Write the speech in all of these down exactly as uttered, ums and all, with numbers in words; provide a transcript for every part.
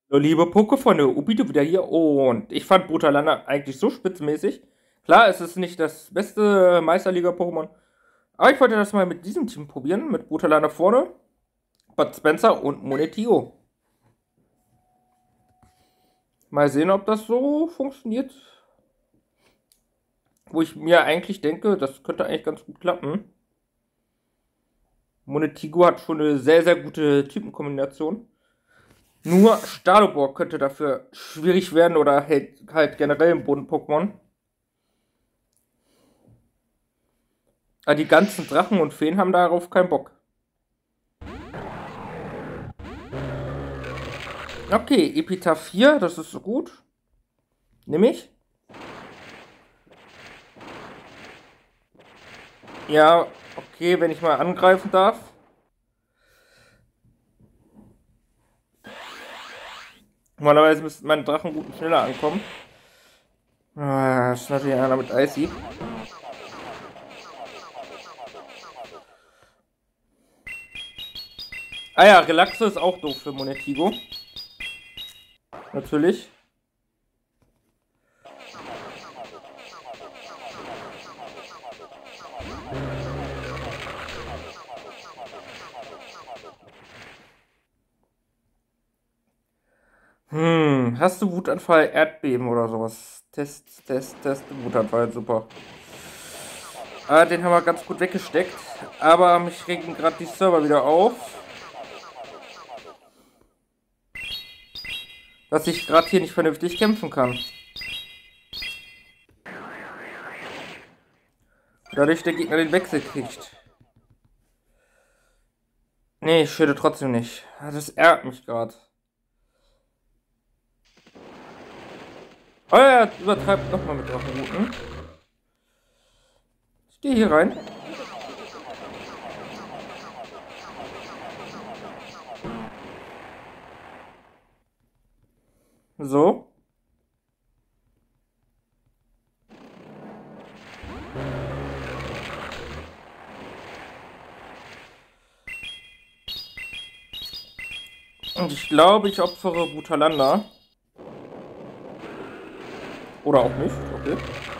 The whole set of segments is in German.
Hallo, liebe Pokefreunde, Ubito wieder hier und ich fand Brutalana eigentlich so spitzenmäßig. Klar, es ist nicht das beste Meisterliga-Pokémon, aber ich wollte das mal mit diesem Team probieren, mit Brutalana vorne, Bud Spencer und Monetio. Mal sehen, ob das so funktioniert, wo ich mir eigentlich denke, das könnte eigentlich ganz gut klappen. Monetigo hat schon eine sehr, sehr gute Typenkombination. Nur Staloborg könnte dafür schwierig werden oder halt, halt generell ein Boden-Pokémon. Aber die ganzen Drachen und Feen haben darauf keinen Bock. Okay, Epitaph vier, das ist so gut. Nehme ich. Ja, okay, wenn ich mal angreifen darf. Normalerweise müssten meine Drachen gut und schneller ankommen. Ah, das ist natürlich einer mit Icy. Ah ja, Relaxo ist auch doof für Monetigo. Natürlich. Hm, hast du Wutanfall, Erdbeben oder sowas? Test, Test, Test, Wutanfall, super. Ah, den haben wir ganz gut weggesteckt. Aber mich regen gerade die Server wieder auf, dass ich gerade hier nicht vernünftig kämpfen kann. Dadurch der Gegner den Wechsel kriegt. Nee, ich schütte trotzdem nicht. Das ärgert mich gerade. Oh ja, er übertreibt nochmal mit Drachenrouten. Ich gehe hier rein. So. Und ich glaube, ich opfere Butalanda. Oder auch nicht, okay.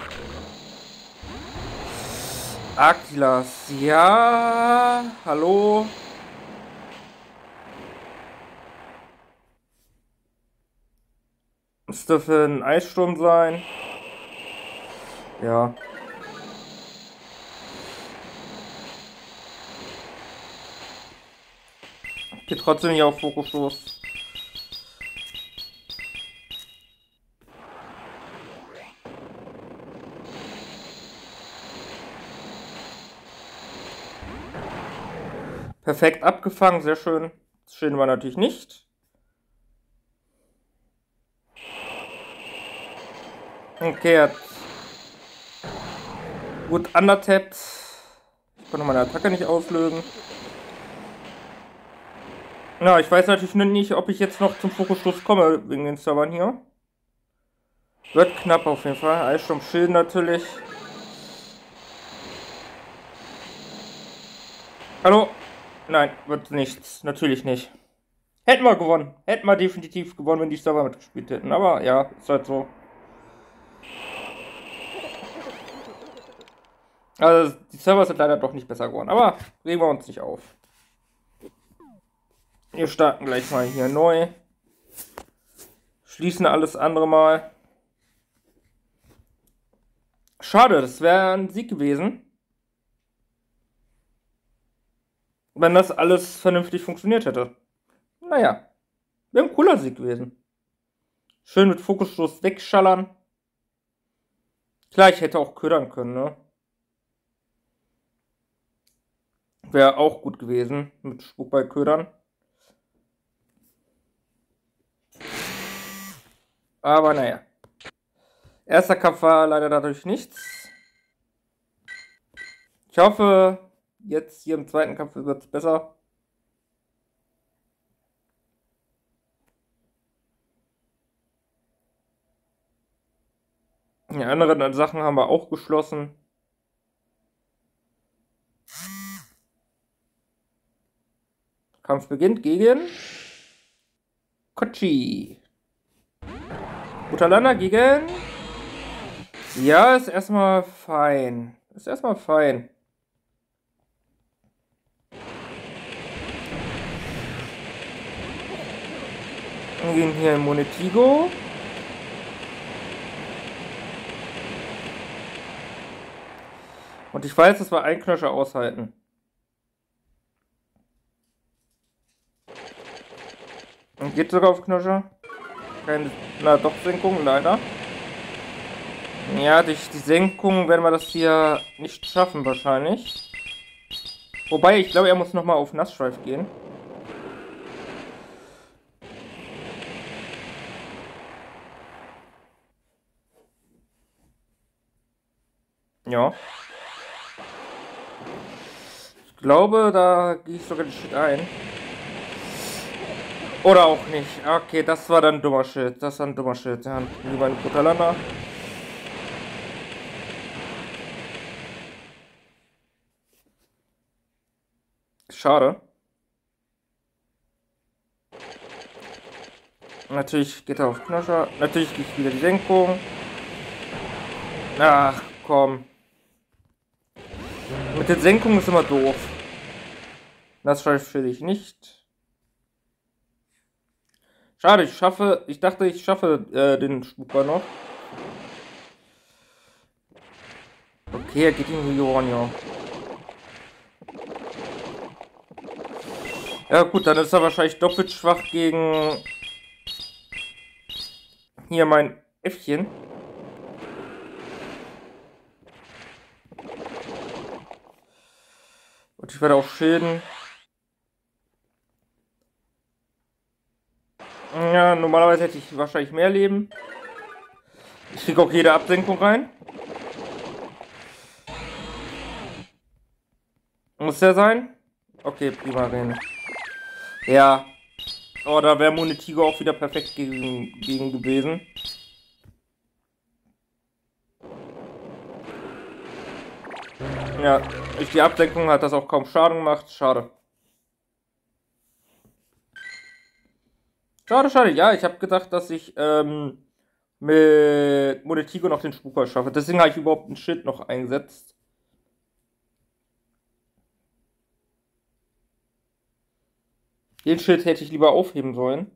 Akilas, ja. Hallo. Es dürfte ein Eissturm sein. Ja. Geht trotzdem nicht auf Fokusstoß. Perfekt abgefangen, sehr schön. Das schön war natürlich nicht. Okay, er hat gut undertappt. Ich konnte meine Attacke nicht auslösen. Ja, ich weiß natürlich nicht, ob ich jetzt noch zum Fokusstoß komme, wegen den Servern hier. Wird knapp auf jeden Fall. Eissturm Schild natürlich. Hallo? Nein, wird nichts. Natürlich nicht. Hätten wir gewonnen. Hätten wir definitiv gewonnen, wenn die Server mitgespielt hätten. Aber ja, ist halt so. Also, die Server sind leider doch nicht besser geworden. Aber regen wir uns nicht auf. Wir starten gleich mal hier neu. Schließen alles andere mal. Schade, das wäre ein Sieg gewesen. Wenn das alles vernünftig funktioniert hätte. Naja, wäre ein cooler Sieg gewesen. Schön mit Fokusstoß wegschallern. Klar, ich hätte auch ködern können, ne? Wäre auch gut gewesen mit Spuckball-Ködern. Aber naja. Erster Kampf war leider dadurch nichts. Ich hoffe, jetzt hier im zweiten Kampf wird es besser. Die anderen Sachen haben wir auch geschlossen. Kampf beginnt gegen Kochi. Butalana gegen... Ja, ist erstmal fein. Ist erstmal fein. Wir gehen hier in Monetigo. Und ich weiß, dass wir einen Knöscher aushalten. Und geht sogar auf Knöscher. Keine, na doch, Senkung, leider. Ja, durch die Senkung werden wir das hier nicht schaffen, wahrscheinlich. Wobei, ich glaube, er muss nochmal auf Nassstreif gehen. Ja. Ich glaube, da gehe ich sogar den Shit ein. Oder auch nicht. Okay, das war dann dummer Shit. Das war ein dummer Shit. Ja, lieber ein Butalana. Schade. Natürlich geht er auf Knöscher. Natürlich geht wieder die Senkung. Ach, komm. Mit den Senkungen ist immer doof. Das will ich nicht. Schade, ich schaffe. Ich dachte, ich schaffe äh, den Spuker noch. Okay, er geht in Hyoronio. Ja gut, dann ist er wahrscheinlich doppelt schwach gegen hier mein Äffchen. Und ich werde auch schilden. Ja, normalerweise hätte ich wahrscheinlich mehr Leben. Ich kriege auch jede Absenkung rein. Muss der sein? Okay, prima reden. Ja. Oh, da wäre Monetigo auch wieder perfekt gegen, gegen gewesen. Ja, durch die Abdeckung hat das auch kaum Schaden gemacht. Schade. Schade, schade. Ja, ich habe gedacht, dass ich ähm, mit Monetigo noch den Spuker schaffe. Deswegen habe ich überhaupt ein Schild noch eingesetzt. Den Schild hätte ich lieber aufheben sollen.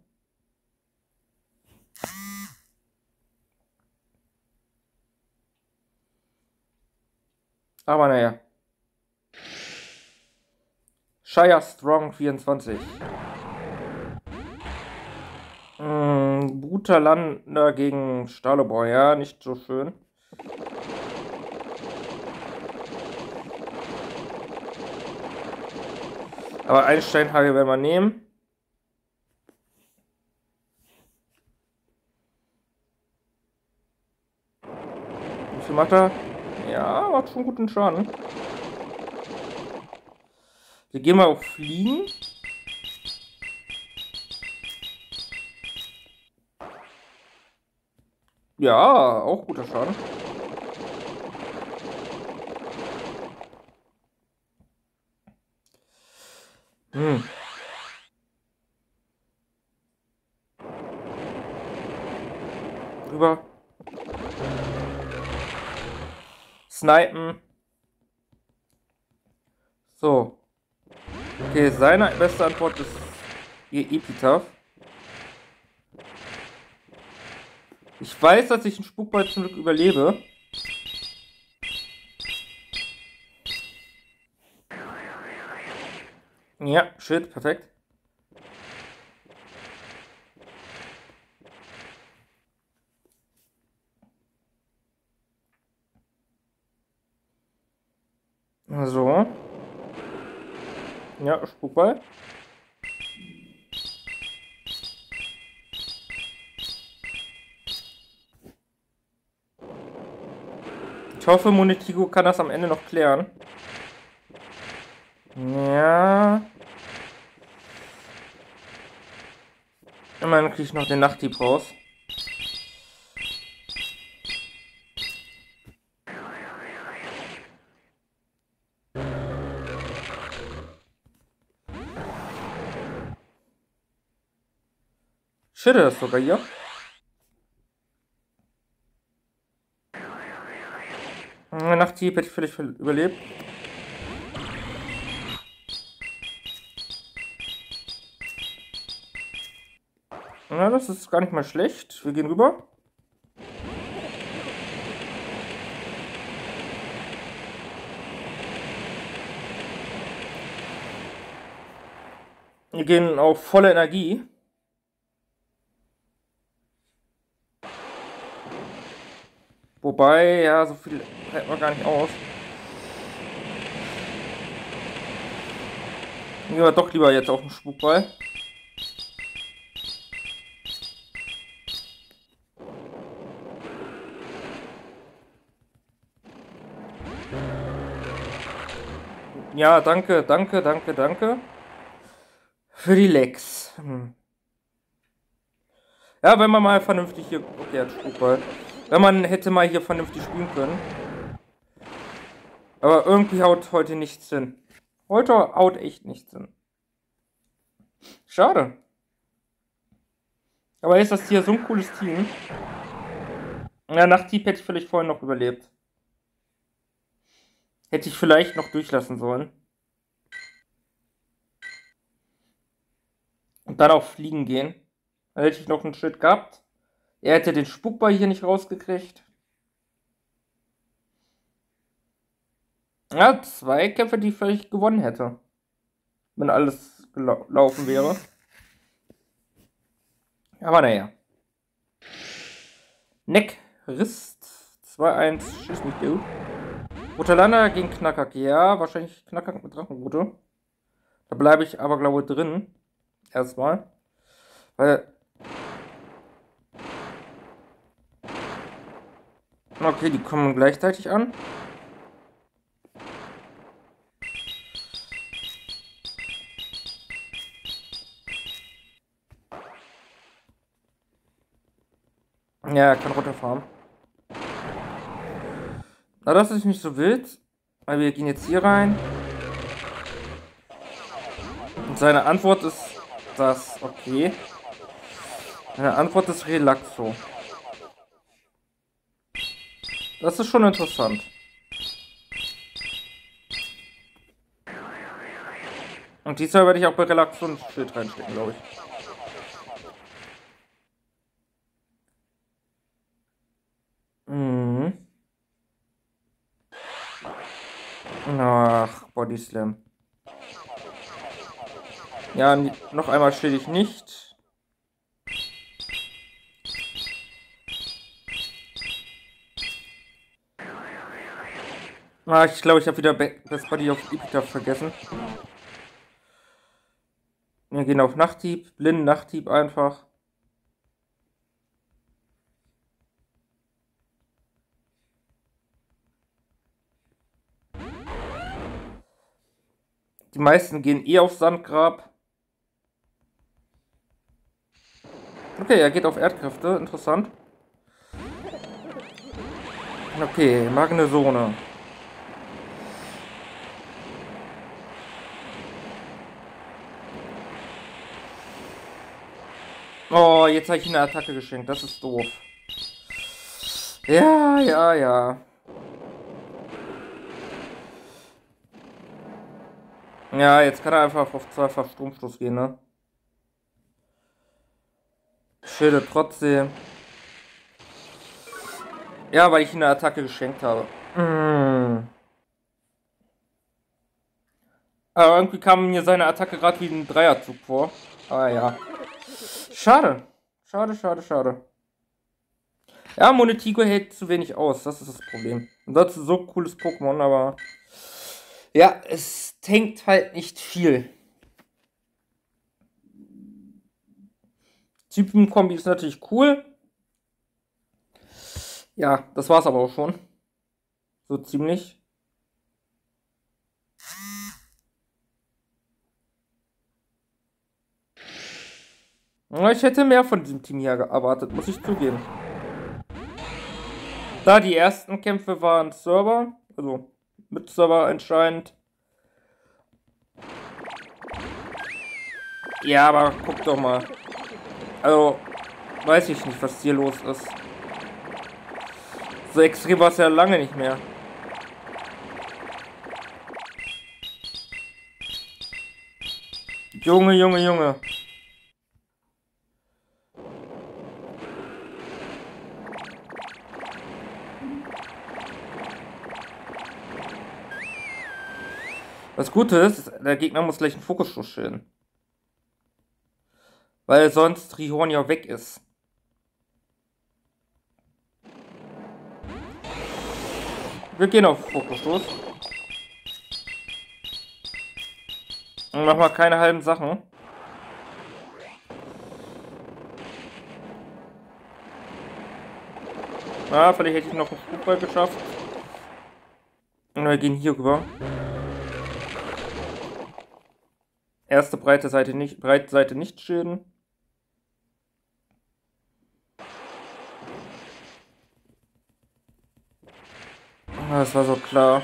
Aber naja. Shire Strong vierundzwanzig. Hm, Butalana gegen Stahloboy. Ja, nicht so schön. Aber einen Steinhagel werden wir nehmen. Wie viel macht er? Ja, macht schon guten Schaden. Wir gehen mal auf Fliegen. Ja, auch guter Schaden. Hm. Rüber. Snipen. So. Okay, seine beste Antwort ist ihr Epitaph. Ich weiß, dass ich einen Spukball zum Glück überlebe. Ja, shit, perfekt. So. Ja, Spukball. Ich hoffe, Monetigo kann das am Ende noch klären. Ja. Immerhin kriege ich noch den Nachtdieb raus. Shit, das sogar hier. Nachthieb hätte ich vielleicht überlebt. Na, das ist gar nicht mal schlecht. Wir gehen rüber. Wir gehen auf volle Energie. Wobei, ja, so viel hält man gar nicht aus. Gehen wir doch lieber jetzt auf den Spukball. Ja, danke, danke, danke, danke. Für die Lecks. Hm. Ja, wenn man mal vernünftig hier... Okay, hat Spukball. Wenn man hätte mal hier vernünftig spielen können. Aber irgendwie haut heute nichts hin. Heute haut echt nichts hin. Schade. Aber ist das hier so ein cooles Team. Ja, Nachthieb hätte ich vielleicht vorhin noch überlebt. Hätte ich vielleicht noch durchlassen sollen. Und dann auch fliegen gehen. Dann hätte ich noch einen Shit gehabt. Er hätte den Spukball hier nicht rausgekriegt. Ja, zwei Kämpfe, die ich vielleicht gewonnen hätte. Wenn alles gelaufen wäre. Aber naja. Neck, Rist, zwei eins, schieß mich, du. Rotalana gegen Knackak. Ja, wahrscheinlich Knackak mit Drachenrute. Da bleibe ich aber, glaube ich, drin. Erstmal. Weil... Okay, die kommen gleichzeitig an. Ja, er kann runterfahren. Na, das ist nicht so wild. Weil wir gehen jetzt hier rein. Und seine Antwort ist das. Okay. Seine Antwort ist Relaxo. Das ist schon interessant. Und diesmal werde ich auch bei Relaxo ein Schild reinstecken, glaube ich. Mhm. Ach, Body Slam. Ja, noch einmal stehe ich nicht. Ah, ich glaube, ich habe wieder Best Buddy auf Epitaph vergessen. Wir gehen auf Nachthieb, blinden Nachthieb einfach. Die meisten gehen eh auf Sandgrab. Okay, er geht auf Erdkräfte, interessant. Okay, Magnesone. Oh, jetzt habe ich ihm eine Attacke geschenkt. Das ist doof. Ja, ja, ja. Ja, jetzt kann er einfach auf zweifach Stromstoß gehen, ne? Schilde trotzdem. Ja, weil ich ihm eine Attacke geschenkt habe. Mm. Aber irgendwie kam mir seine Attacke gerade wie ein Dreierzug vor. Aber ja. Schade. Schade, schade, schade. Ja, Monetigo hält zu wenig aus. Das ist das Problem. Und das ist so ein cooles Pokémon, aber... Ja, es tankt halt nicht viel. Typenkombi ist natürlich cool. Ja, das war's aber auch schon. So ziemlich. Ich hätte mehr von diesem Team hier erwartet, muss ich zugeben. Da die ersten Kämpfe waren Server, also mit Server anscheinend. Ja, aber guck doch mal. Also, Weiß ich nicht, was hier los ist. So extrem war es ja lange nicht mehr. Junge, Junge, Junge. Das Gute ist, der Gegner muss gleich einen Fokusschuss schilden. Weil sonst Rihorn ja weg ist. Wir gehen auf Fokusstoß. Und machen wir keine halben Sachen. Ah, vielleicht hätte ich noch einen Fußball geschafft. Und wir gehen hier rüber. Erste breite Seite nicht, breite Seite nicht schilden. Ah, das war so klar.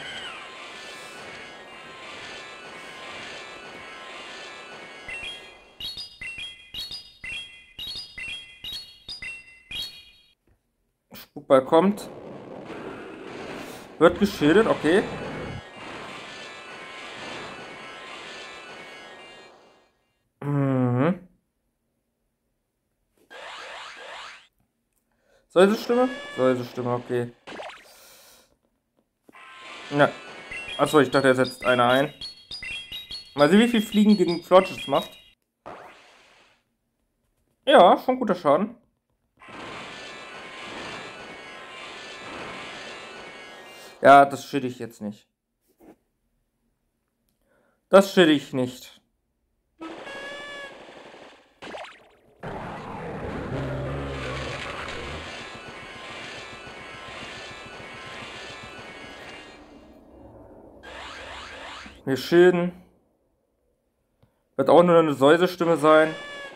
Spukball kommt. Wird geschildert, okay. Mhm. Säusestimme? Säusestimme, okay. Ja. Achso, ich dachte, er setzt einer ein. Mal sehen, wie viel Fliegen gegen Flotches macht. Ja, schon guter Schaden. Ja, das schäde ich jetzt nicht. Das schäde ich nicht. Wir schilden. Wird auch nur eine Säusestimme sein.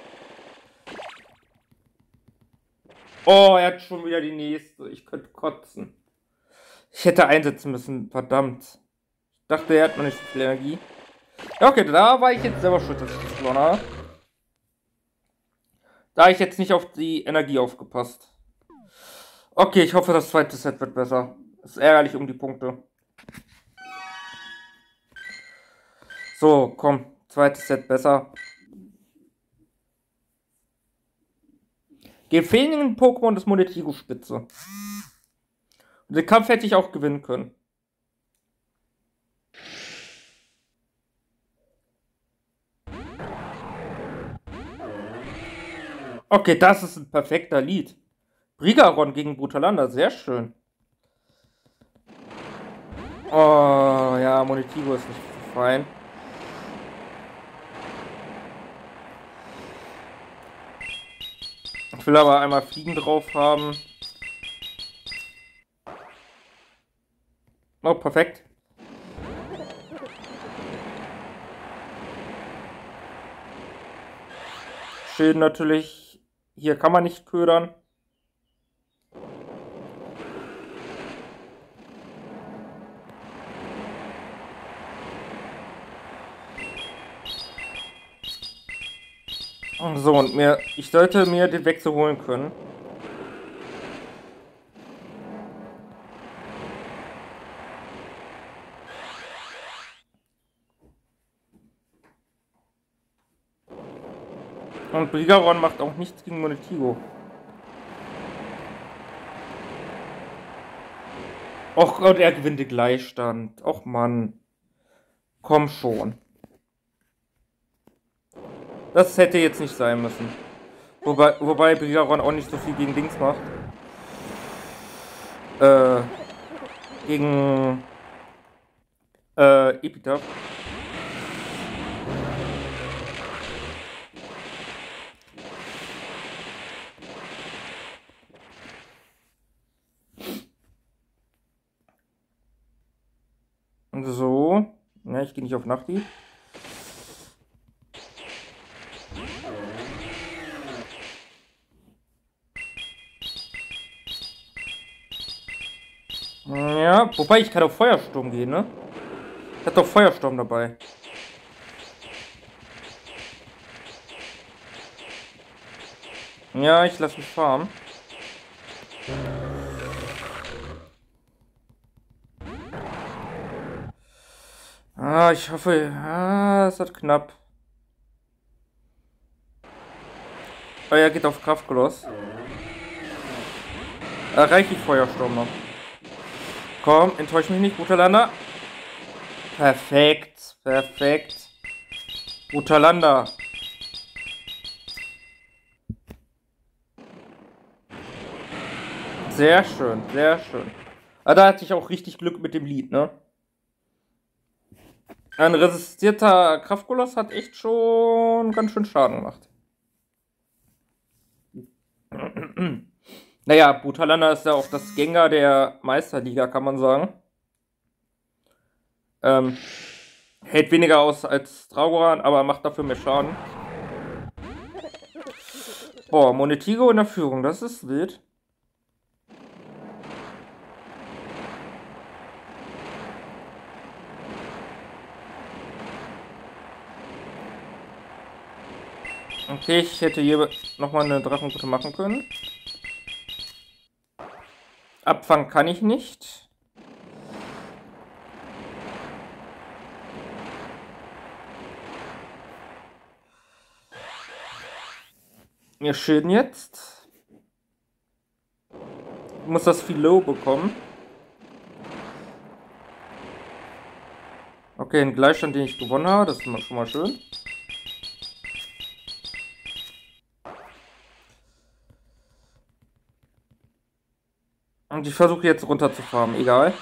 Oh, er hat schon wieder die nächste. Ich könnte kotzen. Ich hätte einsetzen müssen. Verdammt. Ich dachte, er hat noch nicht so viel Energie. Ja, okay, da war ich jetzt selber schuld, dass ich das verloren habe. Da habe ich jetzt nicht auf die Energie aufgepasst. Okay, ich hoffe, das zweite Set wird besser. Ist ärgerlich um die Punkte. So, komm. Zweites Set besser. Gegen fehlenden Pokémon des Monetigo Spitze. Und den Kampf hätte ich auch gewinnen können. Okay, das ist ein perfekter Lead. Brigaron gegen Brutalander, sehr schön. Oh, ja, Monetigo ist nicht fein. Ich will aber einmal Fliegen drauf haben. Oh, perfekt. Schilden natürlich. Hier kann man nicht ködern. So, und mir, ich sollte mir den Wechsel holen können. Und Brigaron macht auch nichts gegen Monetigo. Och Gott, er gewinnt den Gleichstand. Och Mann. Komm schon. Das hätte jetzt nicht sein müssen. Wobei, wobei Brigaron auch nicht so viel gegen Dings macht. Äh, gegen äh, Epitaph. So. Ja, ich gehe nicht auf Nachti. Ja, wobei ich kann auf Feuersturm gehen, ne? Ich hab doch Feuersturm dabei. Ja, ich lasse mich farmen. Ah, ich hoffe, ah, es wird knapp. Oh, er geht auf Kraftkoloss. Erreiche ich Feuersturm noch. Komm, enttäusch mich nicht, Brutalanda. Perfekt, perfekt. Brutalanda. Sehr schön, sehr schön. Ah, da hatte ich auch richtig Glück mit dem Lied, ne? Ein resistierter Kraftkoloss hat echt schon ganz schön Schaden gemacht. Naja, Brutalanda ist ja auch das Gengar der Meisterliga, kann man sagen. Ähm, hält weniger aus als Dragoran, aber macht dafür mehr Schaden. Boah, Monetigo in der Führung, das ist wild. Okay, ich hätte hier nochmal eine Drachenkutte machen können. Abfangen kann ich nicht. Wir schilden jetzt. Ich muss das Philo bekommen. Okay, ein Gleichstand, den ich gewonnen habe. Das ist schon mal schön. Und ich versuche jetzt runterzufahren. Egal.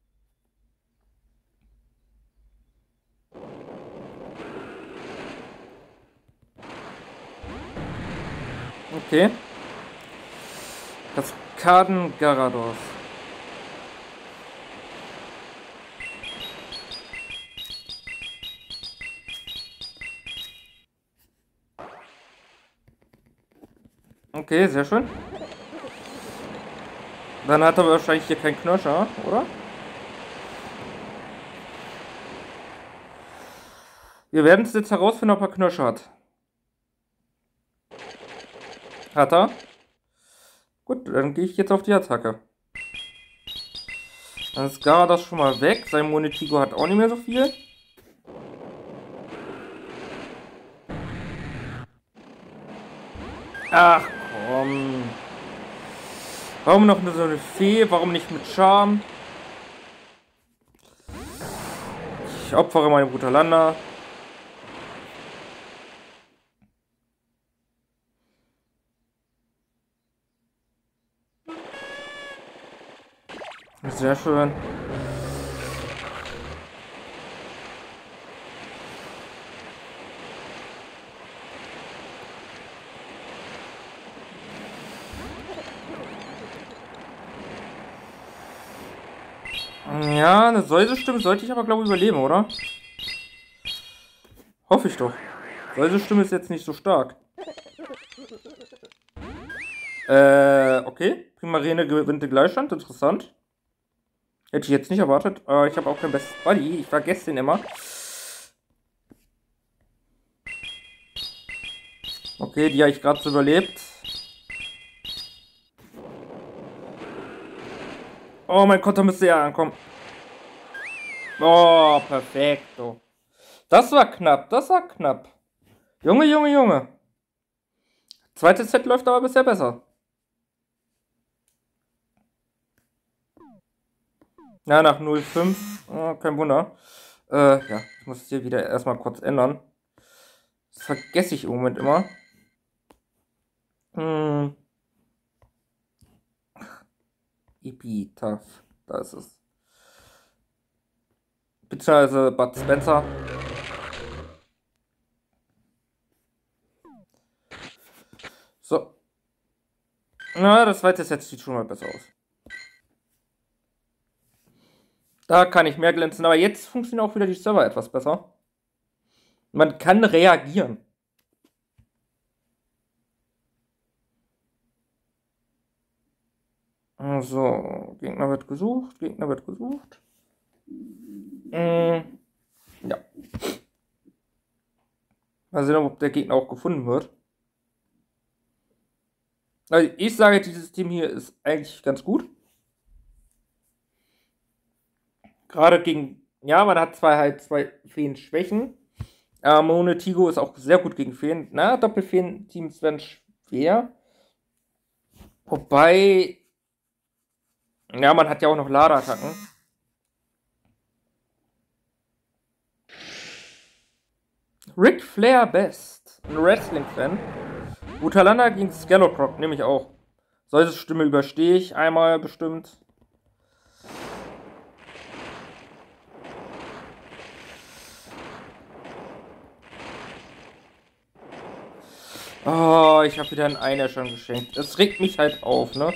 Okay. Kaskaden Garados. Okay, sehr schön. Dann hat er wahrscheinlich hier keinen Knirscher, oder? Wir werden es jetzt herausfinden, ob er Knirscher hat. Hat er? Gut, dann gehe ich jetzt auf die Attacke. Dann ist Garados schon mal weg. Sein Monetigo hat auch nicht mehr so viel. Ach komm. Warum noch so eine Fee? Warum nicht mit Charme? Ich opfere meine Brutalanda. Sehr schön. Ja, eine Säusestimme sollte ich aber, glaube ich, überleben, oder? Hoffe ich doch. Säusestimme ist jetzt nicht so stark. Äh, okay. Primarene gewinnt den Gleichstand. Interessant. Hätte ich jetzt nicht erwartet. Äh, ich habe auch kein bestes Buddy. Ich vergesse den immer. Okay, die habe ich gerade so überlebt. Oh, mein Konter müsste ja ankommen. Oh, perfekto. Das war knapp, das war knapp. Junge, Junge, Junge. Zweites Set läuft aber bisher besser. Ja, nach null fünf. Oh, kein Wunder. Äh, ja, ich muss es hier wieder erstmal kurz ändern. Das vergesse ich im Moment immer. Hm. Epitaph. Da ist es. Beziehungsweise Bud Spencer. So. Na, das zweite Set sieht schon mal besser aus. Da kann ich mehr glänzen, aber jetzt funktionieren auch wieder die Server etwas besser. Man kann reagieren. So, Gegner wird gesucht, Gegner wird gesucht. Mm, ja. Mal sehen, ob der Gegner auch gefunden wird. Also ich sage, dieses Team hier ist eigentlich ganz gut. Gerade gegen, ja, man hat zwar halt zwei Feen-Schwächen. Aber Mone Tigo ist auch sehr gut gegen Feen. Na, Doppelfeen-Teams werden schwer. Wobei, ja, man hat ja auch noch Lada-Attacken. Ric Flair Best, ein Wrestling-Fan. Butalana gegen Scallocrop, nehme ich auch. Solche Stimme überstehe ich einmal bestimmt. Oh, ich habe wieder einen Einer schon geschenkt. Das regt mich halt auf, ne?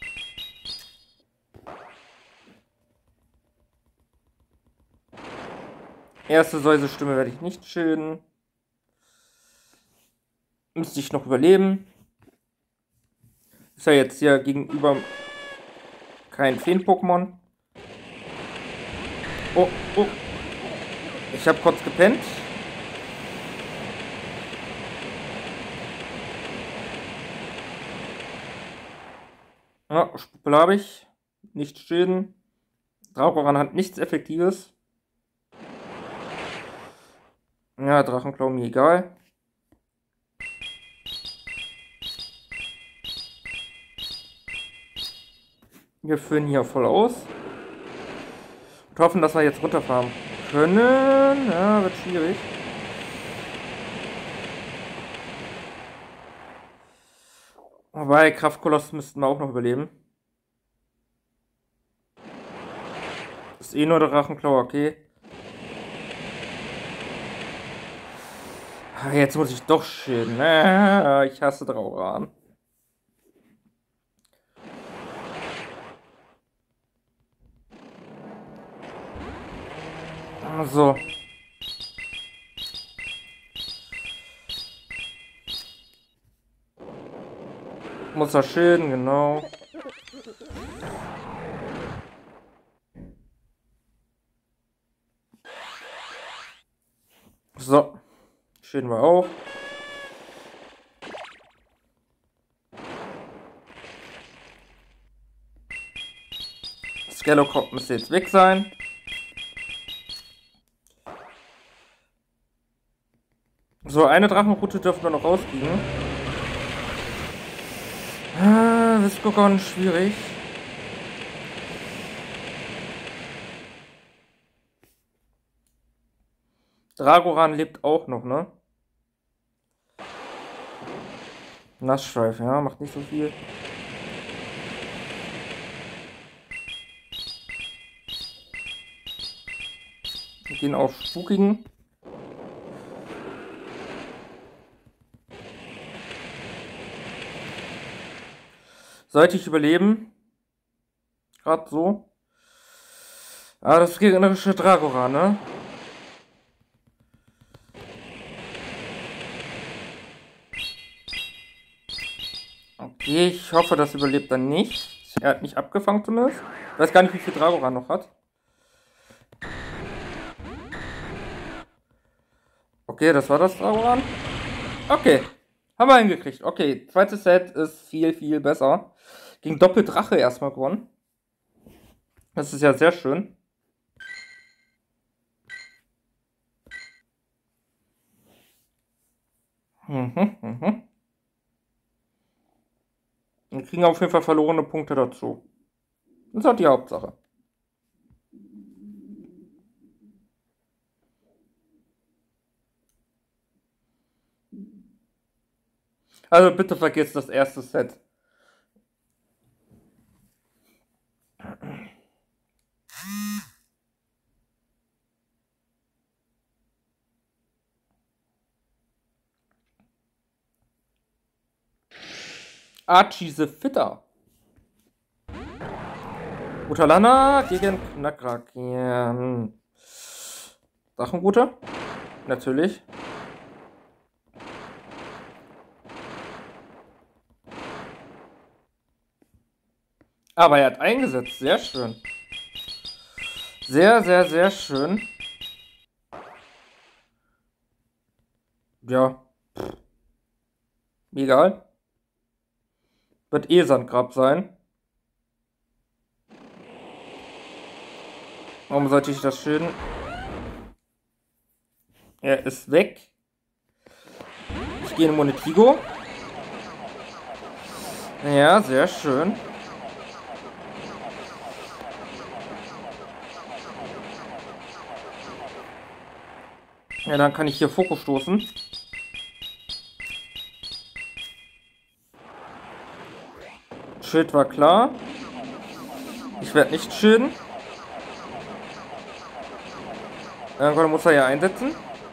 Erste Säuse-Stimme werde ich nicht schilden. Müsste ich noch überleben. Ist ja jetzt hier gegenüber kein Feen-Pokémon. Oh, oh. Ich habe kurz gepennt. Ja, Spuppel habe ich. Nicht schilden. Dracoran hat nichts Effektives. Ja, Drachenklau mir egal. Wir führen hier voll aus. Und hoffen, dass wir jetzt runterfahren können. Ja, wird schwierig. Wobei, Kraftkoloss müssten wir auch noch überleben. Ist eh nur der Drachenklau, okay. Jetzt muss ich doch schilden. Ah, ich hasse Dracoran. So. Muss er schilden, genau. So. Schilden wir auch. Scallocrop müsste jetzt weg sein. So, eine Drachenroute dürfen wir noch rauskriegen. Ah, Viscogon schwierig. Dragoran lebt auch noch, ne? Nassstreif, ja, macht nicht so viel. Wir gehen auf Spukigen. Sollte ich überleben. Gerade so. Ah, das gegnerische Dragoran, ne? Okay, ich hoffe, das überlebt er nicht. Er hat nicht abgefangen zumindest. Ich weiß gar nicht, wie viel Dragoran noch hat. Okay, das war das Dragoran. Okay, haben wir hingekriegt. Okay, zweites Set ist viel, viel besser. Gegen Doppeldrache erstmal gewonnen. Das ist ja sehr schön. Mhm, mhm. Wir kriegen auf jeden Fall verlorene Punkte dazu. Das ist halt die Hauptsache. Also bitte vergesst das erste Set. Archie the Fitter. Butalana gegen Knackrack. Ja. Hm. Drachenrute? Natürlich. Aber er hat eingesetzt. Sehr schön. Sehr, sehr, sehr schön. Ja. Pff. Egal. Wird eh Sandgrab sein. Warum sollte ich das schön? Er ist weg. Ich gehe in Monetigo. Ja, sehr schön. Ja, dann kann ich hier Fokus stoßen. Schild war klar. Ich werde nicht schilden. Irgendwann muss er ja einsetzen.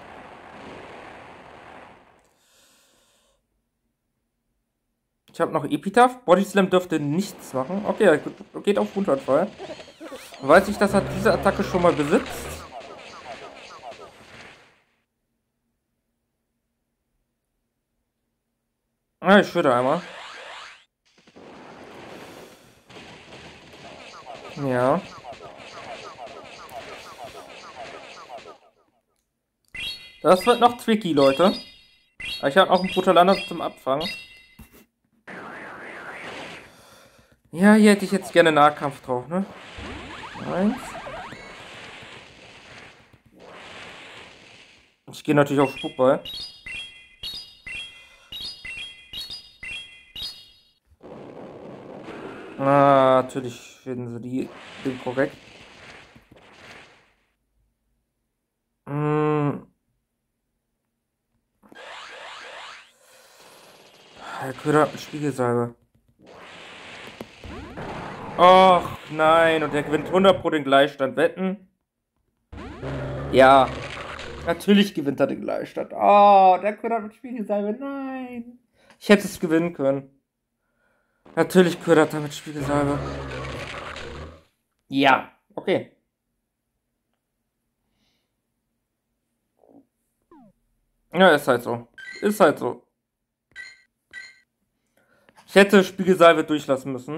Ich habe noch Epitaph. Body Slam dürfte nichts machen. Okay, er geht auf Wundanfall. Weiß ich, dass er diese Attacke schon mal besitzt. Ah, ich schwöre einmal. Ja. Das wird noch tricky, Leute. Ich habe auch einen Brutalander zum Abfangen. Ja, hier hätte ich jetzt gerne Nahkampf drauf, ne? Eins. Ich gehe natürlich auf Spukball. Ah, natürlich finden sie die inkorrekt. Hm. Der Köder hat eine Spiegelsalbe. Och, nein. Und der gewinnt hundert Pro den Gleichstand. Wetten? Ja. Natürlich gewinnt er den Gleichstand. Oh, der Köder hat eine Spiegelsalbe. Nein. Ich hätte es gewinnen können. Natürlich ködert er mit Spiegelsalbe. Ja, okay. Ja, ist halt so. Ist halt so. Ich hätte Spiegelsalbe durchlassen müssen.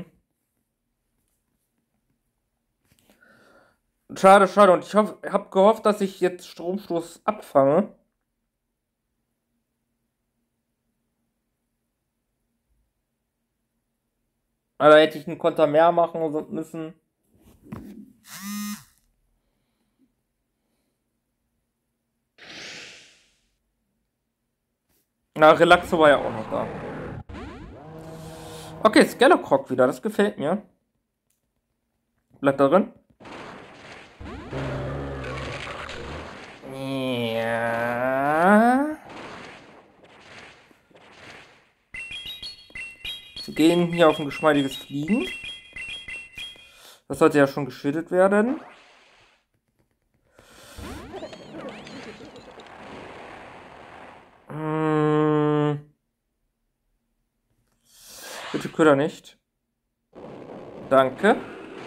Schade, schade. Und ich habe gehofft, dass ich jetzt Stromstoß abfange. Aber da hätte ich einen Konter mehr machen müssen. Na, Relaxo war ja auch noch da. Okay, Skelocroc wieder. Das gefällt mir. Bleibt da drin. Ja. Wir gehen hier auf ein geschmeidiges Fliegen. Das sollte ja schon geschildert werden. Hm. Bitte Köder nicht. Danke.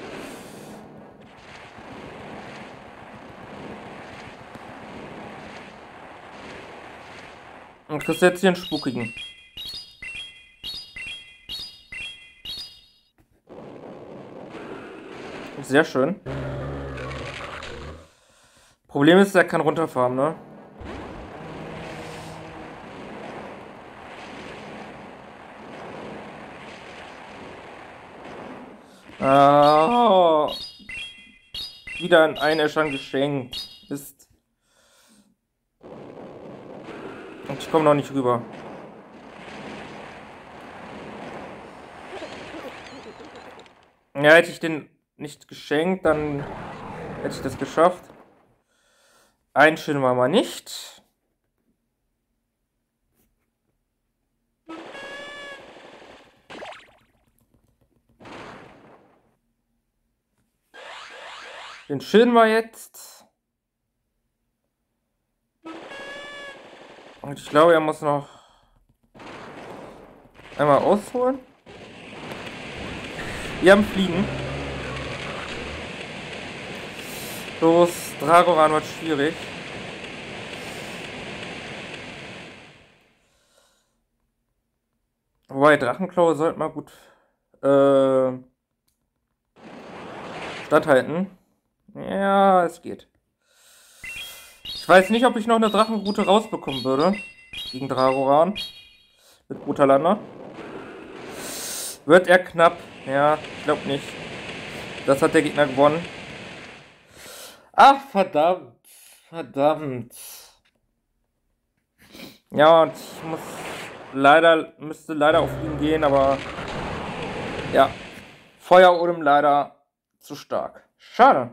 Und kriegst jetzt hier einen Spukigen. Sehr schön. Problem ist, er kann runterfahren, ne? Oh. Wieder ein Einäschern geschenkt. Ist. Und ich komme noch nicht rüber. Ja, hätte ich den nicht geschenkt, dann hätte ich das geschafft. Einschön war mal nicht. Den schön war jetzt. Und ich glaube, er muss noch einmal ausholen. Wir haben Fliegen. Los, Dragoran wird schwierig. Wobei, Drachenklaue sollte mal gut äh, standhalten. Ja, es geht. Ich weiß nicht, ob ich noch eine Drachenroute rausbekommen würde. Gegen Dragoran. Mit Brutalander. Wird er knapp? Ja, ich glaube nicht. Das hat der Gegner gewonnen. Ach, verdammt. Verdammt. Ja, und ich muss leider, müsste leider auf ihn gehen, aber ja. Feuerodem leider zu stark. Schade.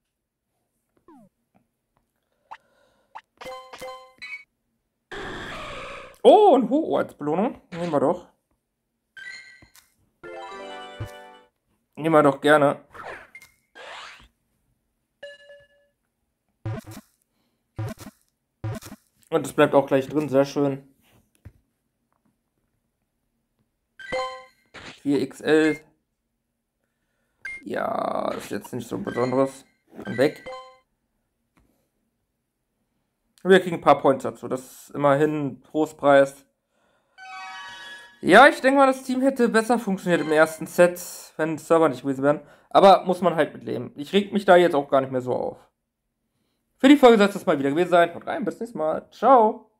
Oh, ein Ho-Oh als Belohnung. Nehmen wir doch. Nehmen wir doch gerne. Und es bleibt auch gleich drin, sehr schön. vier X L. Ja, ist jetzt nicht so besonderes. Dann weg. Wir kriegen ein paar Points dazu. Das ist immerhin ein Trostpreis. Ja, ich denke mal, das Team hätte besser funktioniert im ersten Set, wenn Server nicht gewesen wären. Aber muss man halt mitleben. Ich reg mich da jetzt auch gar nicht mehr so auf. Für die Folge soll es das mal wieder gewesen sein. Haut rein, bis nächstes Mal. Ciao.